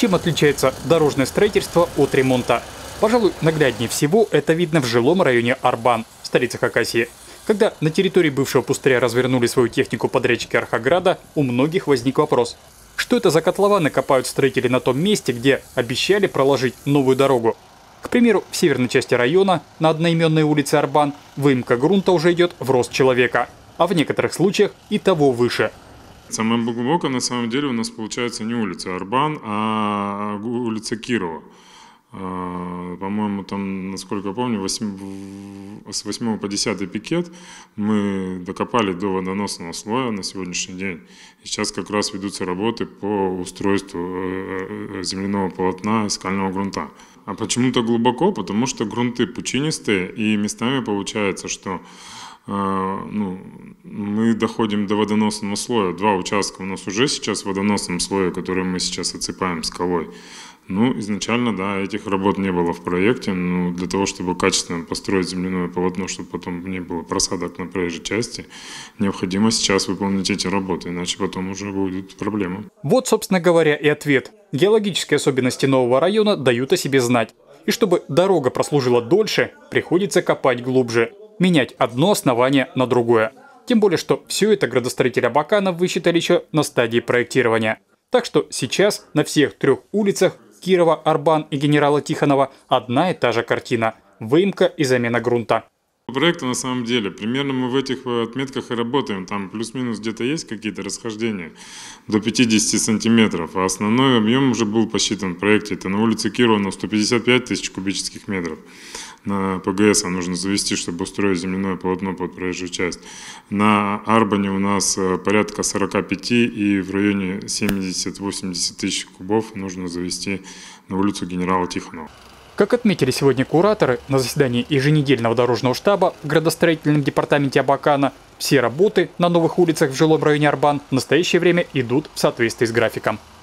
Чем отличается дорожное строительство от ремонта? Пожалуй, нагляднее всего это видно в жилом районе Арбан, столице Хакасии. Когда на территории бывшего пустыря развернули свою технику подрядчики Архаграда, у многих возник вопрос. Что это за котлованы копают строители на том месте, где обещали проложить новую дорогу? К примеру, в северной части района, на одноименной улице Арбан, выемка грунта уже идет в рост человека, а в некоторых случаях и того выше. Самое глубокое на самом деле у нас получается не улица Арбан, а улица Кирова. По-моему, там, насколько я помню, с 8 по 10 пикет мы докопали до водоносного слоя на сегодняшний день. И сейчас как раз ведутся работы по устройству земляного полотна и скального грунта. А почему-то глубоко, потому что грунты пучинистые, и местами получается, что мы доходим до водоносного слоя. 2 участка у нас уже сейчас в водоносном слое, который мы сейчас отсыпаем скалой. Изначально, да, этих работ не было в проекте, но для того, чтобы качественно построить земляное полотно, чтобы потом не было просадок на проезжей части, необходимо сейчас выполнить эти работы, иначе потом уже будут проблемы. Вот, собственно говоря, и ответ. Геологические особенности нового района дают о себе знать. И чтобы дорога прослужила дольше, приходится копать глубже, менять одно основание на другое. Тем более, что все это градостроители Абакана высчитали еще на стадии проектирования. Так что сейчас на всех 3 улицах Кирова, Арбан и генерала Тихонова одна и та же картина – выемка и замена грунта. Проекта на самом деле, примерно мы в этих отметках и работаем, там плюс-минус где-то есть какие-то расхождения до 50 сантиметров, а основной объем уже был посчитан в проекте, это на улице Кирова на 155 тысяч кубических метров. На ПГС нужно завести, чтобы устроить земляное полотно под проезжую часть. На Арбане у нас порядка 45 и в районе 70-80 тысяч кубов нужно завести на улицу генерала Тихонова. Как отметили сегодня кураторы на заседании еженедельного дорожного штаба в градостроительном департаменте Абакана, все работы на новых улицах в жилом районе Арбан в настоящее время идут в соответствии с графиком.